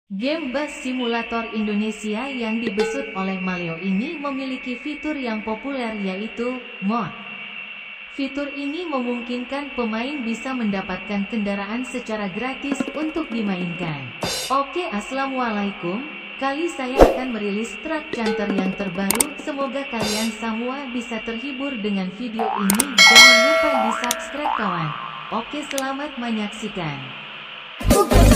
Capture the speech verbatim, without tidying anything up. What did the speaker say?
Game bus simulator Indonesia yang dibesut oleh Maleo ini memiliki fitur yang populer yaitu mod. Fitur ini memungkinkan pemain bisa mendapatkan kendaraan secara gratis untuk dimainkan. Oke, assalamualaikum. Kali saya akan merilis truk canter yang terbaru. Semoga kalian semua bisa terhibur dengan video ini. Jangan lupa di subscribe kawan. Oke, selamat menyaksikan.